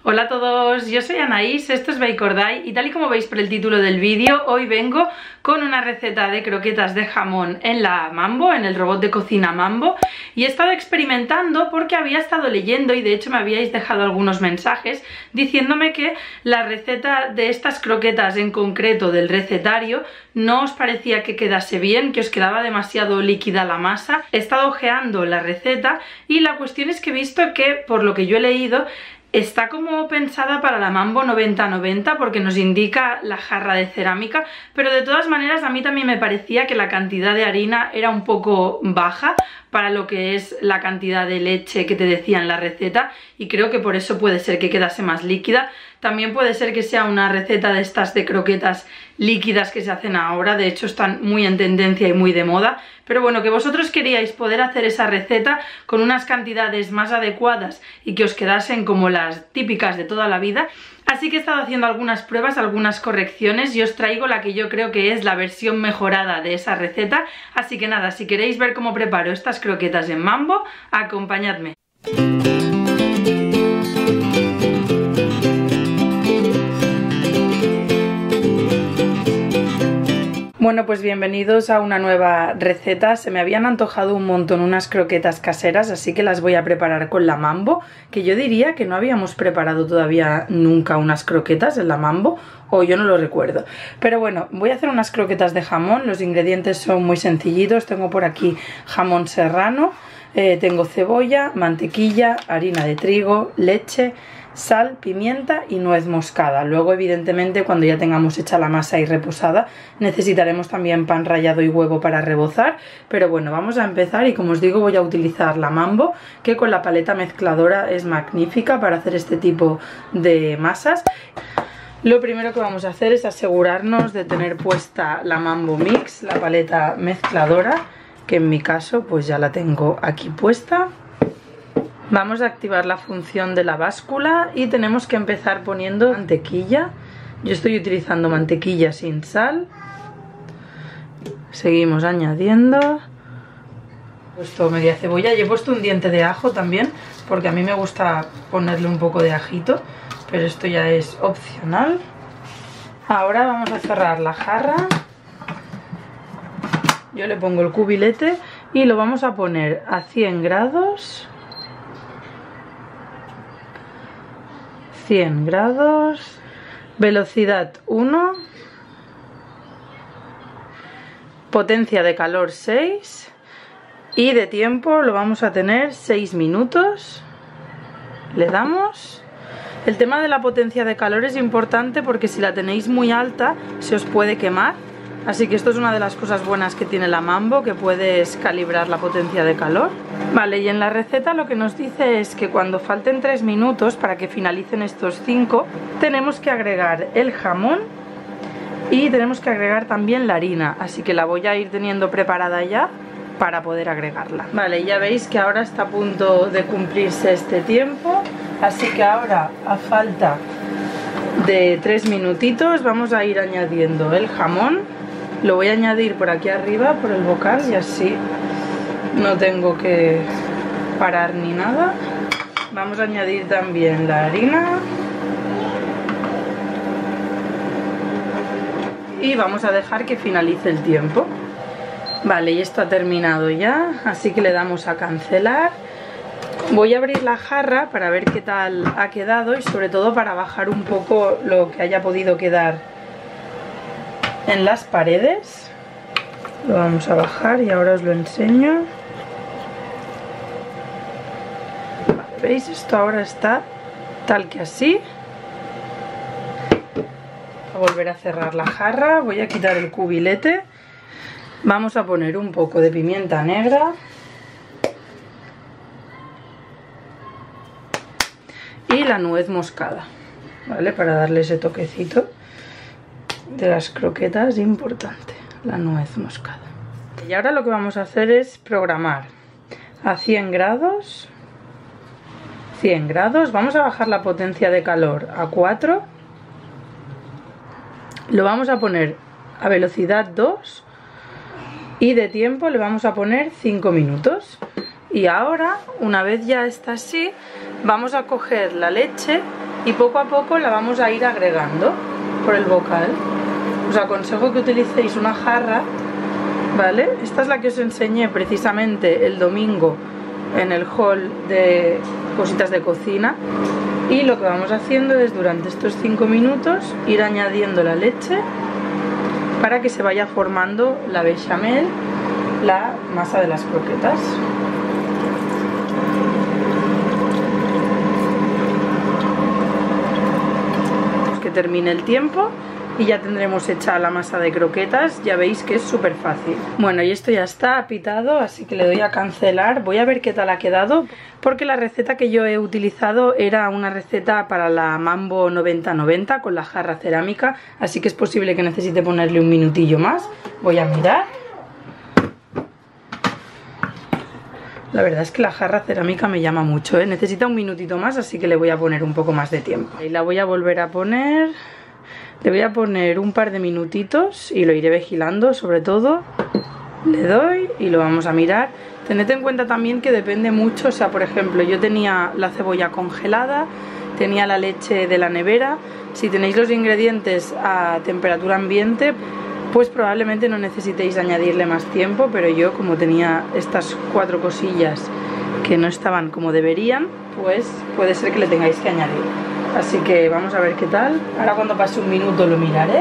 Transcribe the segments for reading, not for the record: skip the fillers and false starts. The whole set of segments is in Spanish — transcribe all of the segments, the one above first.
Hola a todos, yo soy Anaís, esto es Baikordai y tal y como veis por el título del vídeo, hoy vengo con una receta de croquetas de jamón en la Mambo, en el robot de cocina Mambo, y he estado experimentando porque había estado leyendo y de hecho me habíais dejado algunos mensajes diciéndome que la receta de estas croquetas en concreto del recetario no os parecía que quedase bien, que os quedaba demasiado líquida la masa. He estado ojeando la receta y la cuestión es que he visto que, por lo que yo he leído, está como pensada para la Mambo 90-90 porque nos indica la jarra de cerámica, pero de todas maneras a mí también me parecía que la cantidad de harina era un poco baja para lo que es la cantidad de leche que te decía en la receta, y creo que por eso puede ser que quedase más líquida. También puede ser que sea una receta de estas de croquetas líquidas que se hacen ahora, de hecho están muy en tendencia y muy de moda, pero bueno, que vosotros queríais poder hacer esa receta con unas cantidades más adecuadas y que os quedasen como las típicas de toda la vida. Así que he estado haciendo algunas pruebas, algunas correcciones y os traigo la que yo creo que es la versión mejorada de esa receta. Así que nada, si queréis ver cómo preparo estas croquetas en Mambo, acompañadme. Bueno, pues bienvenidos a una nueva receta. Se me habían antojado un montón unas croquetas caseras, así que las voy a preparar con la Mambo, que yo diría que no habíamos preparado todavía nunca unas croquetas en la Mambo, o yo no lo recuerdo. Pero bueno, voy a hacer unas croquetas de jamón. Los ingredientes son muy sencillitos. Tengo por aquí jamón serrano, tengo cebolla, mantequilla, harina de trigo, leche, sal, pimienta y nuez moscada. Luego, evidentemente, cuando ya tengamos hecha la masa y reposada, necesitaremos también pan rallado y huevo para rebozar. Pero bueno, vamos a empezar y como os digo, voy a utilizar la Mambo, que con la paleta mezcladora es magnífica para hacer este tipo de masas. Lo primero que vamos a hacer es asegurarnos de tener puesta la Mambo Mix, la paleta mezcladora, que en mi caso pues ya la tengo aquí puesta. Vamos a activar la función de la báscula y tenemos que empezar poniendo mantequilla. Yo estoy utilizando mantequilla sin sal. Seguimos añadiendo. He puesto media cebolla y he puesto un diente de ajo también, porque a mí me gusta ponerle un poco de ajito, pero esto ya es opcional. Ahora vamos a cerrar la jarra. Yo le pongo el cubilete y lo vamos a poner a 100 grados. 100 grados, velocidad 1, potencia de calor 6 y de tiempo lo vamos a tener 6 minutos. Le damos. El tema de la potencia de calor es importante porque si la tenéis muy alta se os puede quemar, así que esto es una de las cosas buenas que tiene la Mambo, que puedes calibrar la potencia de calor. Vale, y en la receta lo que nos dice es que cuando falten 3 minutos para que finalicen estos 5, tenemos que agregar el jamón y tenemos que agregar también la harina, así que la voy a ir teniendo preparada ya para poder agregarla. Vale, ya veis que ahora está a punto de cumplirse este tiempo, así que ahora a falta de 3 minutitos vamos a ir añadiendo el jamón. Lo voy a añadir por aquí arriba, por el bocal, y así no tengo que parar ni nada. Vamos a añadir también la harina. Y vamos a dejar que finalice el tiempo. Vale, y esto ha terminado ya, así que le damos a cancelar. Voy a abrir la jarra para ver qué tal ha quedado y sobre todo para bajar un poco lo que haya podido quedar en las paredes. Lo vamos a bajar y ahora os lo enseño. Vale, ¿veis? Esto ahora está tal que así. Voy a volver a cerrar la jarra. Voy a quitar el cubilete. Vamos a poner un poco de pimienta negra. Y la nuez moscada, ¿vale? Para darle ese toquecito de las croquetas importante, la nuez moscada. Y ahora lo que vamos a hacer es programar a 100 grados. 100 grados, vamos a bajar la potencia de calor a 4. Lo vamos a poner a velocidad 2 y de tiempo le vamos a poner 5 minutos. Y ahora, una vez ya está así, vamos a coger la leche y poco a poco la vamos a ir agregando por el bocal. Os aconsejo que utilicéis una jarra, ¿vale? Esta es la que os enseñé precisamente el domingo en el haul de cositas de cocina, y lo que vamos haciendo es durante estos 5 minutos ir añadiendo la leche para que se vaya formando la bechamel, la masa de las croquetas. Que termine el tiempo y ya tendremos hecha la masa de croquetas. Ya veis que es súper fácil. Bueno, y esto ya está apitado, así que le doy a cancelar. Voy a ver qué tal ha quedado, porque la receta que yo he utilizado era una receta para la Mambo 90-90 con la jarra cerámica, así que es posible que necesite ponerle un minutillo más. Voy a mirar. La verdad es que la jarra cerámica me llama mucho, ¿eh? Necesita un minutito más, así que le voy a poner un poco más de tiempo. Y la voy a volver a poner. Le voy a poner un par de minutitos y lo iré vigilando, sobre todo. Le doy y lo vamos a mirar. Tened en cuenta también que depende mucho, o sea, por ejemplo, yo tenía la cebolla congelada, tenía la leche de la nevera. Si tenéis los ingredientes a temperatura ambiente, pues probablemente no necesitéis añadirle más tiempo, pero yo, como tenía estas 4 cosillas que no estaban como deberían, pues puede ser que le tengáis que añadir. Así que vamos a ver qué tal. Ahora cuando pase un minuto lo miraré.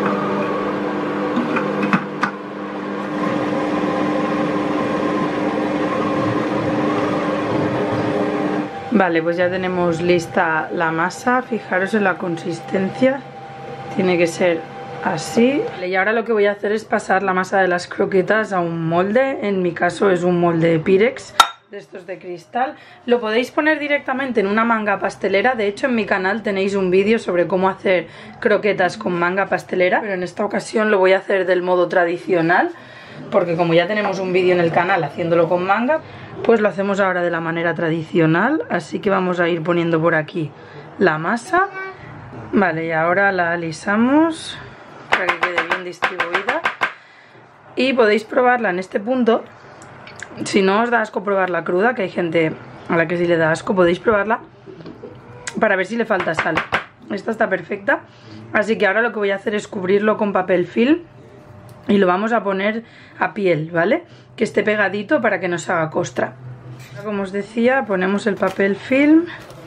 Vale, pues ya tenemos lista la masa. Fijaros en la consistencia. Tiene que ser así. Y ahora lo que voy a hacer es pasar la masa de las croquetas a un molde. En mi caso es un molde Pyrex, de estos de cristal. Lo podéis poner directamente en una manga pastelera. De hecho, en mi canal tenéis un vídeo sobre cómo hacer croquetas con manga pastelera, pero en esta ocasión lo voy a hacer del modo tradicional, porque como ya tenemos un vídeo en el canal haciéndolo con manga, pues lo hacemos ahora de la manera tradicional. Así que vamos a ir poniendo por aquí la masa. Vale, y ahora la alisamos para que quede bien distribuida, y podéis probarla en este punto. Si no os da asco probarla cruda, que hay gente a la que sí le da asco, podéis probarla para ver si le falta sal. Esta está perfecta. Así que ahora lo que voy a hacer es cubrirlo con papel film y lo vamos a poner a piel, ¿vale? Que esté pegadito para que no se haga costra. Como os decía, ponemos el papel film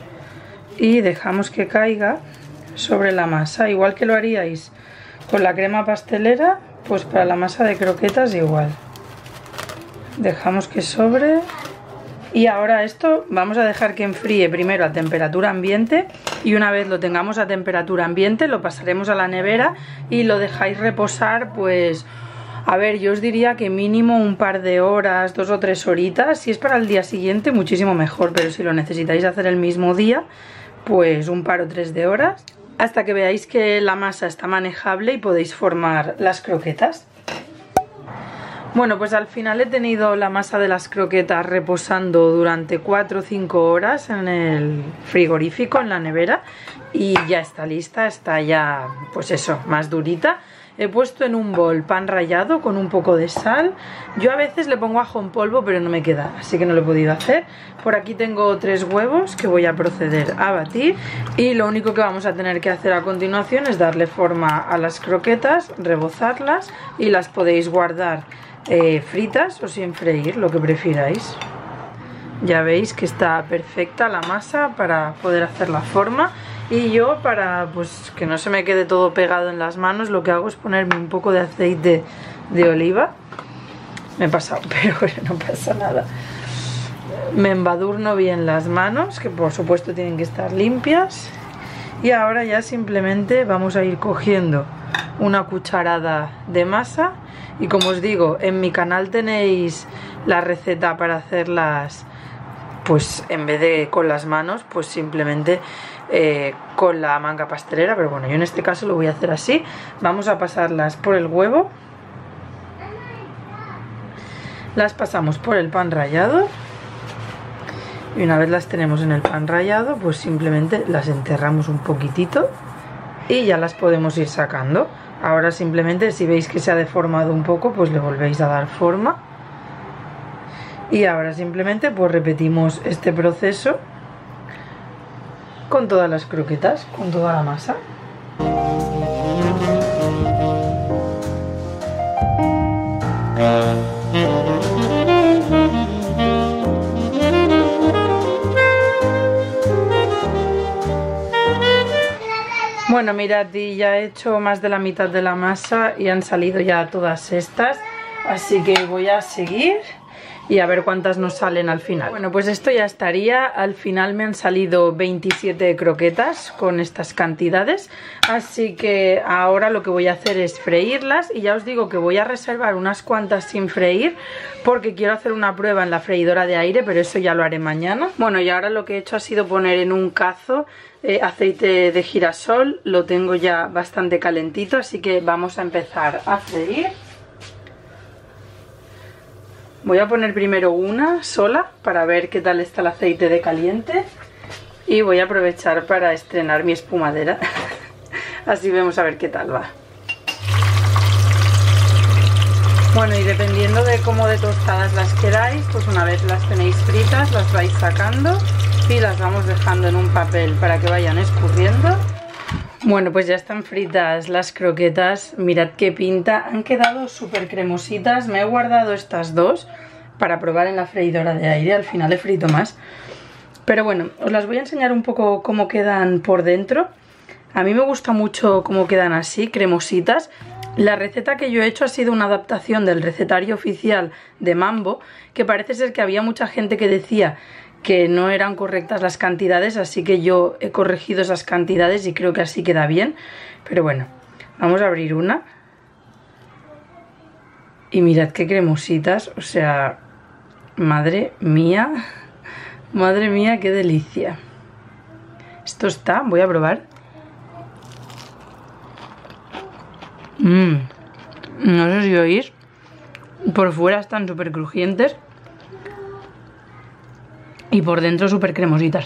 y dejamos que caiga sobre la masa, igual que lo haríais con la crema pastelera, pues para la masa de croquetas igual. Dejamos que sobre. Y ahora esto vamos a dejar que enfríe primero a temperatura ambiente, y una vez lo tengamos a temperatura ambiente lo pasaremos a la nevera y lo dejáis reposar, pues a ver, yo os diría que mínimo un par de horas, 2 o 3 horitas. Si es para el día siguiente muchísimo mejor, pero si lo necesitáis hacer el mismo día, pues un par o 3 de horas, hasta que veáis que la masa está manejable y podéis formar las croquetas. Bueno, pues al final he tenido la masa de las croquetas reposando durante 4 o 5 horas en el frigorífico, en la nevera, y ya está lista, está ya, pues eso, más durita. He puesto en un bol pan rallado con un poco de sal. Yo a veces le pongo ajo en polvo, pero no me queda, así que no lo he podido hacer. Por aquí tengo 3 huevos que voy a proceder a batir, y lo único que vamos a tener que hacer a continuación es darle forma a las croquetas, rebozarlas, y las podéis guardar fritas o sin freír, lo que prefiráis. Ya veis que está perfecta la masa para poder hacer la forma, y yo, para pues que no se me quede todo pegado en las manos, lo que hago es ponerme un poco de aceite de oliva. Me he pasado, pero no pasa nada. Me embadurno bien las manos, que por supuesto tienen que estar limpias, y ahora ya simplemente vamos a ir cogiendo una cucharada de masa. Y como os digo, en mi canal tenéis la receta para hacerlas, pues en vez de con las manos, pues simplemente con la manga pastelera. Pero bueno, yo en este caso lo voy a hacer así. Vamos a pasarlas por el huevo, las pasamos por el pan rallado, y una vez las tenemos en el pan rallado, pues simplemente las enterramos un poquitito y ya las podemos ir sacando. Ahora simplemente, si veis que se ha deformado un poco, pues le volvéis a dar forma. Y ahora simplemente pues repetimos este proceso con todas las croquetas, con toda la masa. Bueno, mirad, y ya he hecho más de la mitad de la masa y han salido ya todas estas, así que voy a seguir y a ver cuántas nos salen al final. Bueno, pues esto ya estaría. Al final me han salido 27 croquetas con estas cantidades, así que ahora lo que voy a hacer es freírlas, y ya os digo que voy a reservar unas cuantas sin freír porque quiero hacer una prueba en la freidora de aire, pero eso ya lo haré mañana. Bueno, y ahora lo que he hecho ha sido poner en un cazo aceite de girasol. Lo tengo ya bastante calentito, así que vamos a empezar a freír. Voy a poner primero una sola para ver qué tal está el aceite de caliente, y voy a aprovechar para estrenar mi espumadera. Así vemos a ver qué tal va. Bueno, y dependiendo de cómo de tostadas las queráis, pues una vez las tenéis fritas las vais sacando y las vamos dejando en un papel para que vayan escurriendo. Bueno, pues ya están fritas las croquetas. Mirad qué pinta, han quedado súper cremositas. Me he guardado estas dos para probar en la freidora de aire. Al final he frito más, pero bueno, os las voy a enseñar un poco cómo quedan por dentro. A mí me gusta mucho cómo quedan así, cremositas. La receta que yo he hecho ha sido una adaptación del recetario oficial de Mambo, que parece ser que había mucha gente que decía que no eran correctas las cantidades, así que yo he corregido esas cantidades y creo que así queda bien. Pero bueno, vamos a abrir una. Y mirad qué cremositas, o sea, madre mía, qué delicia. Esto está, voy a probar. No sé si oís, por fuera están súper crujientes y por dentro súper cremositas.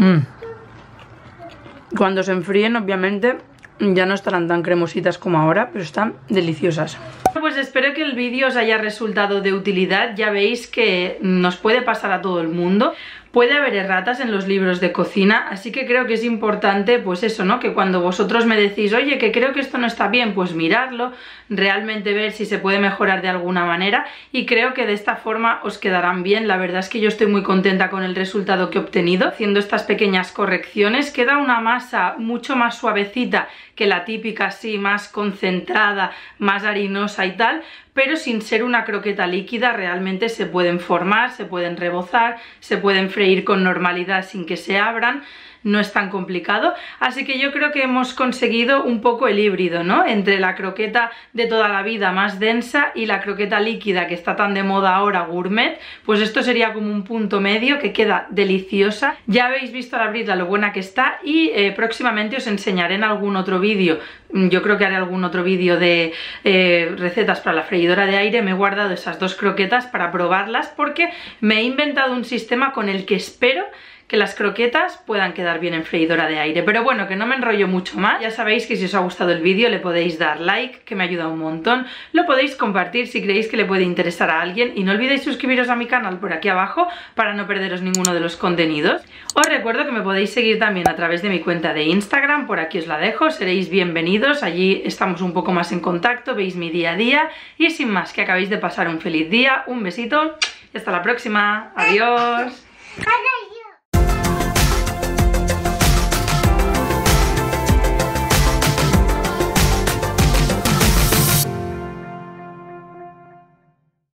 Cuando se enfríen, obviamente, ya no estarán tan cremositas como ahora, pero están deliciosas. Pues espero que el vídeo os haya resultado de utilidad. Ya veis que nos puede pasar a todo el mundo. Puede haber erratas en los libros de cocina, así que creo que es importante, pues eso, ¿no? Que cuando vosotros me decís, oye, que creo que esto no está bien, pues mirarlo, realmente ver si se puede mejorar de alguna manera, y creo que de esta forma os quedarán bien. La verdad es que yo estoy muy contenta con el resultado que he obtenido. Haciendo estas pequeñas correcciones, queda una masa mucho más suavecita que la típica, así, más concentrada, más harinosa y tal, pero sin ser una croqueta líquida. Realmente se pueden formar, se pueden rebozar, se pueden freír con normalidad sin que se abran. No es tan complicado, así que yo creo que hemos conseguido un poco el híbrido, ¿no? Entre la croqueta de toda la vida más densa y la croqueta líquida que está tan de moda ahora, gourmet. Pues esto sería como un punto medio que queda deliciosa. Ya habéis visto al abrirla lo buena que está, y próximamente os enseñaré en algún otro vídeo. Yo creo que haré algún otro vídeo de recetas para la freidora de aire. Me he guardado esas dos croquetas para probarlas porque me he inventado un sistema con el que espero que las croquetas puedan quedar bien en freidora de aire. Pero bueno, que no me enrollo mucho más. Ya sabéis que si os ha gustado el vídeo le podéis dar like, que me ayuda un montón. Lo podéis compartir si creéis que le puede interesar a alguien, y no olvidéis suscribiros a mi canal por aquí abajo para no perderos ninguno de los contenidos. Os recuerdo que me podéis seguir también a través de mi cuenta de Instagram, por aquí os la dejo, seréis bienvenidos. Allí estamos un poco más en contacto, veis mi día a día, y sin más, que acabéis de pasar un feliz día, un besito y hasta la próxima. Adiós.